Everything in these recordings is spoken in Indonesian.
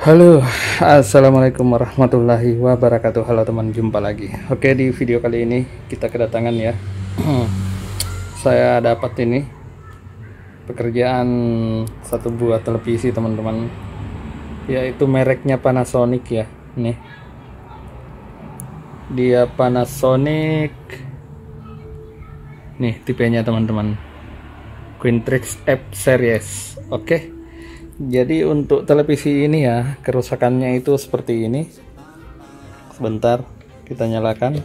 Halo, assalamualaikum warahmatullahi wabarakatuh. Halo teman, jumpa lagi. Oke, di video kali ini kita kedatangan ya. Saya dapat ini pekerjaan satu buah televisi teman-teman, yaitu mereknya Panasonic ya. Nih, dia Panasonic. Nih tipenya teman-teman, Quintrix F series. Oke. Jadi untuk televisi ini ya, kerusakannya itu seperti ini. Sebentar, kita nyalakan.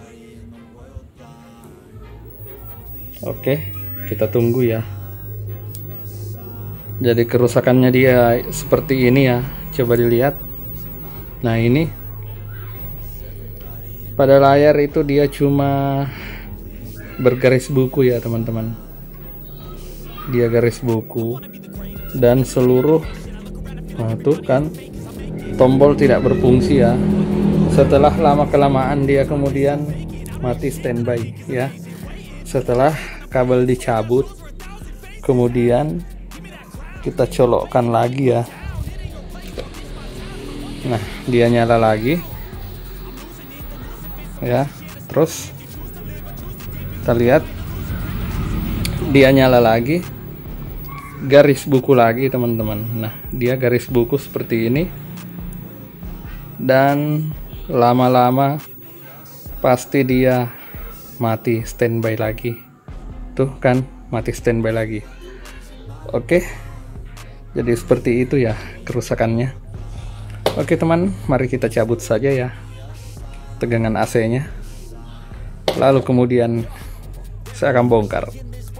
Oke, kita tunggu ya. Jadi kerusakannya dia seperti ini ya. Coba dilihat. Nah, ini pada layar itu dia cuma bergaris buku ya teman-teman. Dia garis buku. Dan seluruh, nah tuh kan, tombol tidak berfungsi ya. Setelah lama kelamaan dia kemudian mati standby ya. Setelah kabel dicabut, kemudian kita colokkan lagi ya. Nah, dia nyala lagi ya. Terus kita lihat dia nyala lagi, garis buku lagi teman-teman. Nah, dia garis buku seperti ini, dan lama-lama pasti dia mati standby lagi. Tuh kan, mati standby lagi. Oke, jadi seperti itu ya kerusakannya. Oke teman, mari kita cabut saja ya tegangan AC-nya, lalu kemudian saya akan bongkar.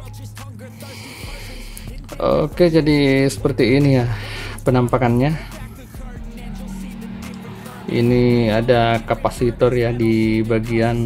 Oke, jadi seperti ini ya penampakannya. Ini ada kapasitor ya di bagian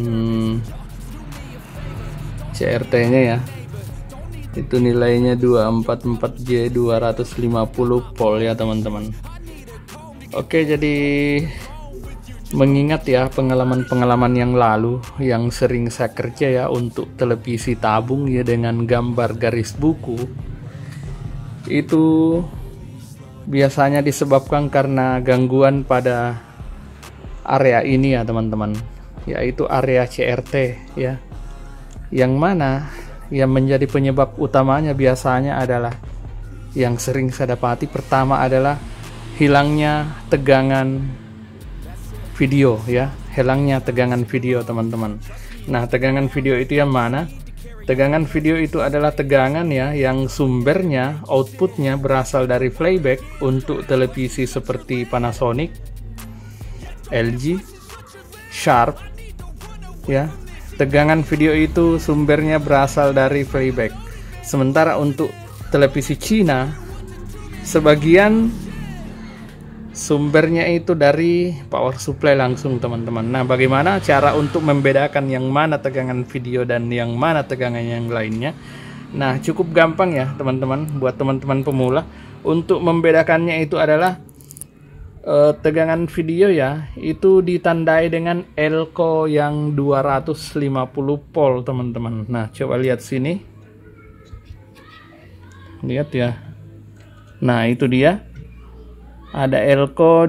CRT-nya ya. Itu nilainya 244J 250 volt ya teman-teman. Oke, jadi mengingat ya pengalaman-pengalaman yang lalu yang sering saya kerja ya untuk televisi tabung ya dengan gambar garis buku, itu biasanya disebabkan karena gangguan pada area ini ya teman-teman, yaitu area CRT ya, yang mana yang menjadi penyebab utamanya biasanya adalah, yang sering saya dapati, pertama adalah hilangnya tegangan video ya, hilangnya tegangan video teman-teman. Nah, tegangan video itu yang mana? Tegangan video itu adalah tegangan ya yang sumbernya, outputnya berasal dari playback untuk televisi seperti Panasonic, LG, Sharp ya. Tegangan video itu sumbernya berasal dari playback. Sementara untuk televisi Cina, sebagian sumbernya itu dari power supply langsung teman-teman. Nah, bagaimana cara untuk membedakan yang mana tegangan video dan yang mana tegangan yang lainnya? Nah, cukup gampang ya teman-teman, buat teman-teman pemula. Untuk membedakannya itu adalah tegangan video ya, itu ditandai dengan elko yang 250 volt teman-teman. Nah, coba lihat sini. Lihat ya. Nah, itu dia. Ada elko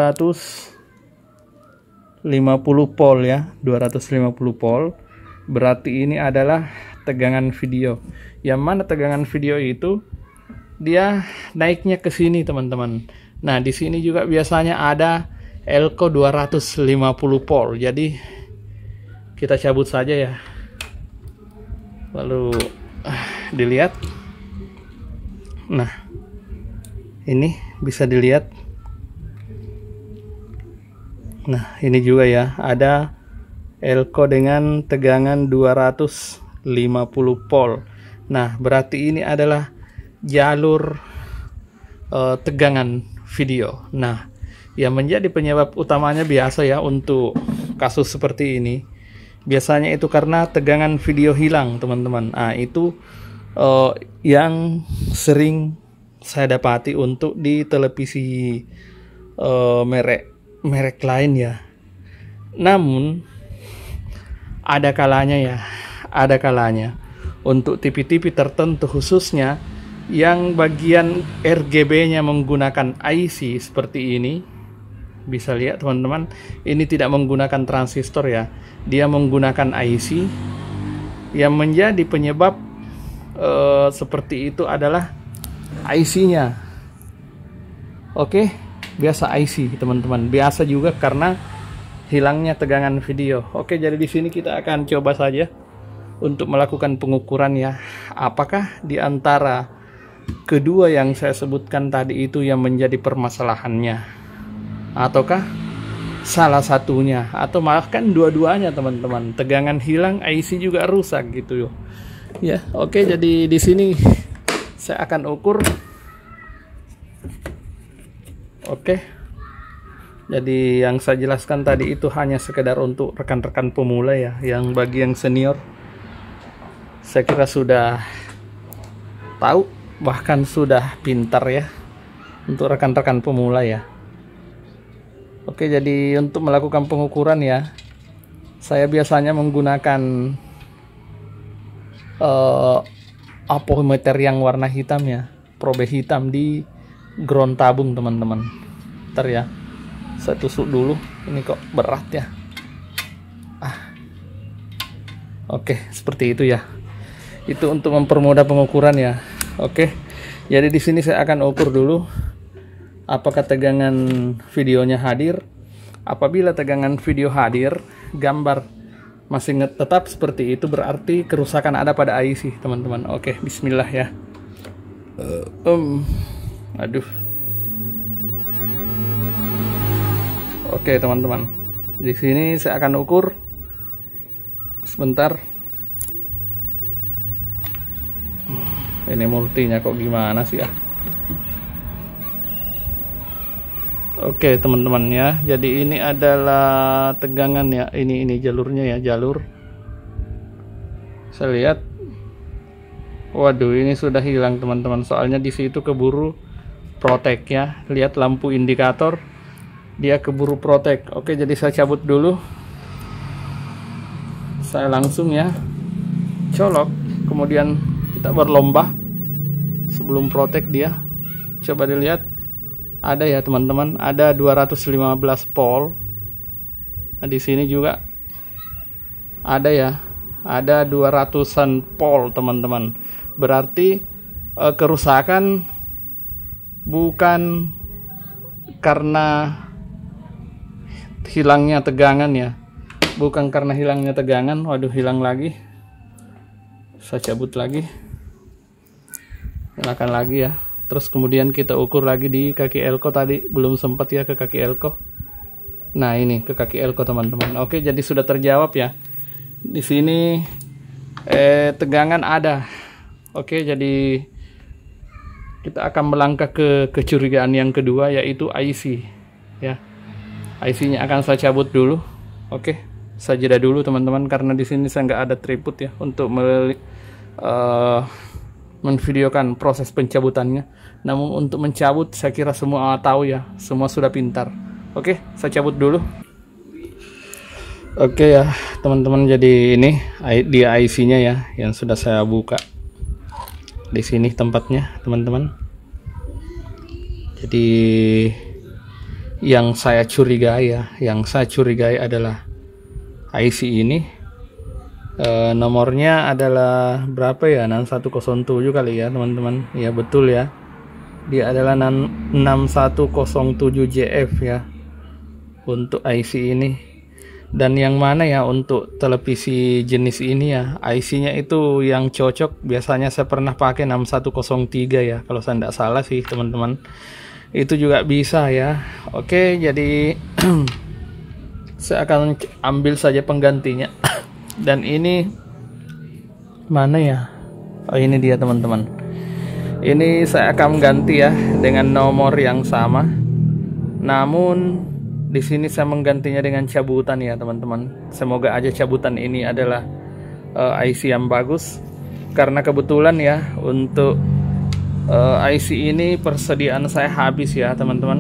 250 volt ya, 250 volt. Berarti ini adalah tegangan video. Yang mana tegangan video itu dia naiknya ke sini teman-teman. Nah, di sini juga biasanya ada elko 250 volt. Jadi kita cabut saja ya. Lalu dilihat. Nah, ini bisa dilihat. Nah, ini juga ya, ada elko dengan tegangan 250 volt. Nah, berarti ini adalah jalur tegangan video. Nah, yang menjadi penyebab utamanya biasa ya untuk kasus seperti ini, biasanya itu karena tegangan video hilang teman-teman. Nah, itu yang sering saya dapati untuk di televisi merek lain ya. Namun ada kalanya untuk TV-TV tertentu, khususnya yang bagian RGB-nya menggunakan IC seperti ini, bisa lihat teman-teman, ini tidak menggunakan transistor ya, dia menggunakan IC. Yang menjadi penyebab seperti itu adalah IC-nya. Oke, biasa IC teman-teman, biasa juga karena hilangnya tegangan video. Oke, jadi di sini kita akan coba saja untuk melakukan pengukuran ya, apakah di antara kedua yang saya sebutkan tadi itu yang menjadi permasalahannya, ataukah salah satunya, atau bahkan dua-duanya teman-teman. Tegangan hilang, IC juga rusak gitu ya. Oke, jadi di sini saya akan ukur. Oke, jadi yang saya jelaskan tadi itu hanya sekedar untuk rekan-rekan pemula ya. Yang bagi yang senior saya kira sudah tahu, bahkan sudah pintar ya. Untuk rekan-rekan pemula ya. Oke, jadi untuk melakukan pengukuran ya, saya biasanya menggunakan ampometer yang warna hitam ya, probe hitam di ground tabung teman-teman. Ntar ya, saya tusuk dulu, ini kok berat ya. Oke, seperti itu ya. Itu untuk mempermudah pengukuran ya. Oke, jadi di sini saya akan ukur dulu apakah tegangan videonya hadir. Apabila tegangan video hadir, gambar masih tetap seperti itu, berarti kerusakan ada pada IC teman-teman. Oke, bismillah ya. Aduh. Oke teman-teman, di sini saya akan ukur sebentar. Ini multinya kok gimana sih ya? Oke teman-teman ya, jadi ini adalah tegangan ya, ini jalurnya ya, jalur. Saya lihat, waduh ini sudah hilang teman-teman, soalnya di situ keburu protek ya. Lihat lampu indikator, dia keburu protek. Oke, jadi saya cabut dulu. Saya langsung ya colok, kemudian kita berlomba sebelum protek dia. Coba dilihat, ada ya teman-teman, ada 215 volt. Nah, di sini juga ada ya, ada 200-an volt teman-teman. Berarti kerusakan bukan karena hilangnya tegangan ya, bukan karena hilangnya tegangan. Waduh, hilang lagi. Saya cabut lagi, nyalakan lagi ya. Terus kemudian kita ukur lagi di kaki elko, tadi belum sempat ya ke kaki elko. Nah ini ke kaki elko teman-teman. Oke, jadi sudah terjawab ya. Di sini tegangan ada. Oke, jadi kita akan melangkah ke kecurigaan yang kedua, yaitu IC ya. IC-nya akan saya cabut dulu. Oke, saya jeda dulu teman-teman, karena di sini saya nggak ada tripod ya untuk menvideokan proses pencabutannya. Namun untuk mencabut saya kira semua tahu ya, semua sudah pintar. Oke, saya cabut dulu. Oke ya teman-teman, jadi ini dia IC-nya ya yang sudah saya buka. Di sini tempatnya teman-teman. Jadi yang saya curigai ya, yang saya curigai adalah IC ini. Nomornya adalah berapa ya, 6107 kali ya teman-teman. Ya betul ya, dia adalah 6107JF ya untuk IC ini. Dan yang mana ya untuk televisi jenis ini ya, IC-nya itu yang cocok biasanya saya pernah pakai 6103 ya, kalau saya tidak salah sih teman-teman. Itu juga bisa ya. Oke, jadi saya akan ambil saja penggantinya. Dan ini mana ya? Oh ini dia teman-teman. Ini saya akan ganti ya dengan nomor yang sama. Namun di sini saya menggantinya dengan cabutan ya teman-teman. Semoga aja cabutan ini adalah IC yang bagus. Karena kebetulan ya untuk IC ini persediaan saya habis ya teman-teman.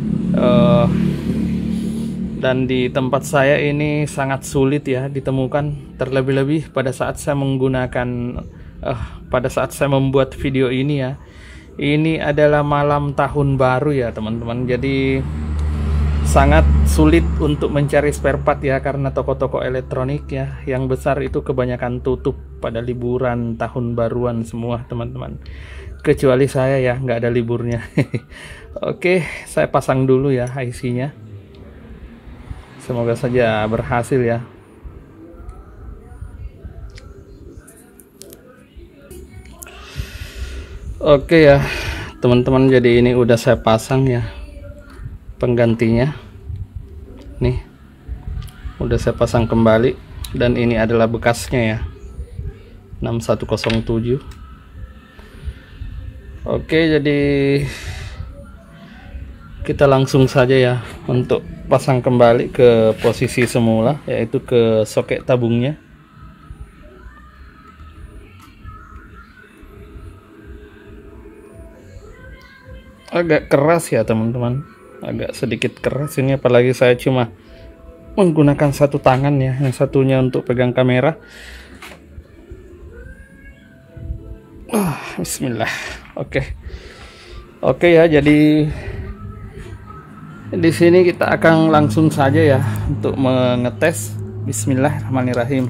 Dan di tempat saya ini sangat sulit ya ditemukan, terlebih-lebih pada saat saya menggunakan pada saat saya membuat video ini ya. Ini adalah malam tahun baru ya teman-teman. Jadi sangat sulit untuk mencari spare part ya, karena toko-toko elektronik ya yang besar itu kebanyakan tutup pada liburan tahun baruan semua teman-teman, kecuali saya ya nggak ada liburnya. Oke, saya pasang dulu ya IC-nya, semoga saja berhasil ya. Oke ya teman-teman, jadi ini udah saya pasang ya penggantinya nih, udah saya pasang kembali, dan ini adalah bekasnya ya, 6107. Oke, jadi kita langsung saja ya untuk pasang kembali ke posisi semula, yaitu ke soket tabungnya. Agak keras ya teman-teman, agak sedikit keras ini, apalagi saya cuma menggunakan satu tangan ya, yang satunya untuk pegang kamera. Bismillah. Oke ya, jadi di sini kita akan langsung saja ya untuk mengetes. Bismillahirrahmanirrahim.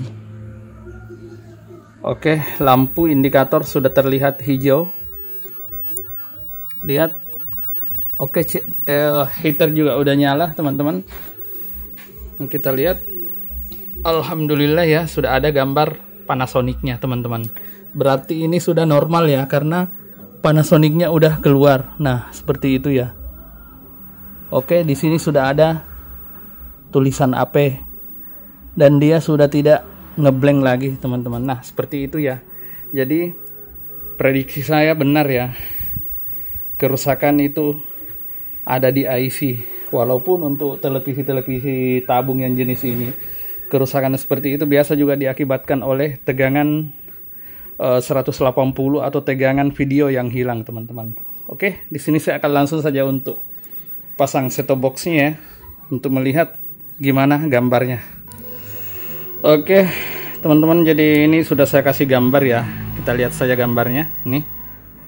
Oke, lampu indikator sudah terlihat hijau, lihat. Oke, heater juga udah nyala teman-teman. Kita lihat, alhamdulillah ya sudah ada gambar Panasonic-nya teman-teman. Berarti ini sudah normal ya, karena Panasonic-nya udah keluar. Nah seperti itu ya. Oke, di sini sudah ada tulisan AP dan dia sudah tidak ngeblank lagi teman-teman. Nah seperti itu ya. Jadi prediksi saya benar ya, kerusakan itu ada di IC. Walaupun untuk televisi tabung yang jenis ini, kerusakan seperti itu biasa juga diakibatkan oleh tegangan 180 atau tegangan video yang hilang teman-teman. Oke, di sini saya akan langsung saja untuk pasang set-top box-nya ya, untuk melihat gimana gambarnya. Oke teman-teman, jadi ini sudah saya kasih gambar ya, kita lihat saja gambarnya nih.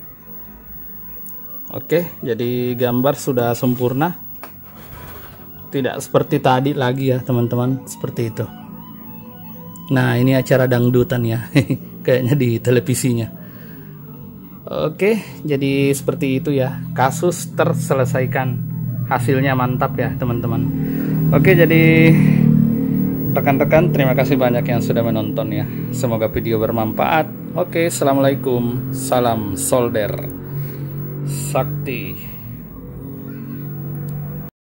Oke, jadi gambar sudah sempurna, tidak seperti tadi lagi ya teman-teman, seperti itu. Nah ini acara dangdutan ya, kayaknya di televisinya. Oke, jadi seperti itu ya, kasus terselesaikan, hasilnya mantap ya teman-teman. Oke, jadi rekan-rekan terima kasih banyak yang sudah menonton ya, semoga video bermanfaat. Oke, assalamualaikum, salam solder sakti.